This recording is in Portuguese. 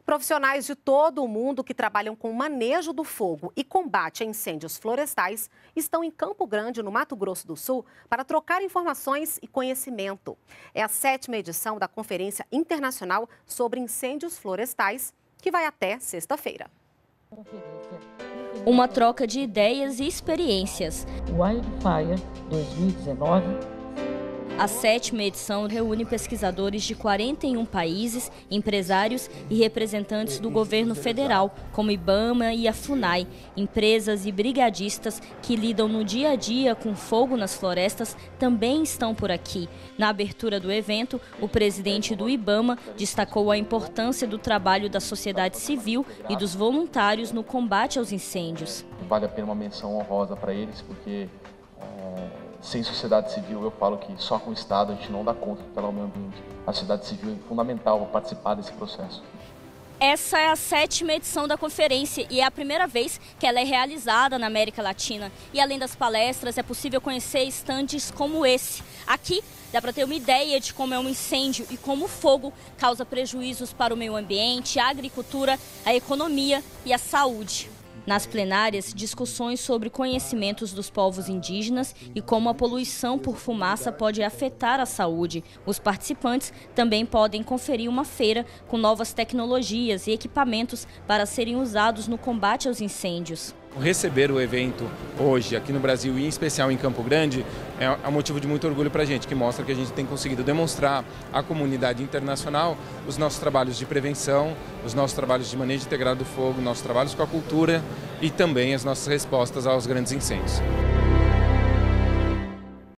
Profissionais de todo o mundo que trabalham com o manejo do fogo e combate a incêndios florestais estão em Campo Grande, no Mato Grosso do Sul, para trocar informações e conhecimento. É a 7ª edição da Conferência Internacional sobre Incêndios Florestais, que vai até sexta-feira. Uma troca de ideias e experiências. Wildfire 2019. A 7ª edição reúne pesquisadores de 41 países, empresários e representantes do governo federal, como IBAMA e a FUNAI, empresas e brigadistas que lidam no dia a dia com fogo nas florestas também estão por aqui. Na abertura do evento, o presidente do IBAMA destacou a importância do trabalho da sociedade civil e dos voluntários no combate aos incêndios. Vale a pena uma menção honrosa para eles, porque sem sociedade civil, eu falo que só com o Estado a gente não dá conta de tutelar o meio ambiente. A sociedade civil é fundamental para participar desse processo. Essa é a 7ª edição da conferência e é a primeira vez que ela é realizada na América Latina. E além das palestras, é possível conhecer estandes como esse. Aqui dá para ter uma ideia de como é um incêndio e como o fogo causa prejuízos para o meio ambiente, a agricultura, a economia e a saúde. Nas plenárias, discussões sobre conhecimentos dos povos indígenas e como a poluição por fumaça pode afetar a saúde. Os participantes também podem conferir uma feira com novas tecnologias e equipamentos para serem usados no combate aos incêndios. Receber o evento hoje aqui no Brasil e em especial em Campo Grande é um motivo de muito orgulho para a gente, que mostra que a gente tem conseguido demonstrar à comunidade internacional os nossos trabalhos de prevenção, os nossos trabalhos de manejo integrado do fogo, nossos trabalhos com a cultura e também as nossas respostas aos grandes incêndios.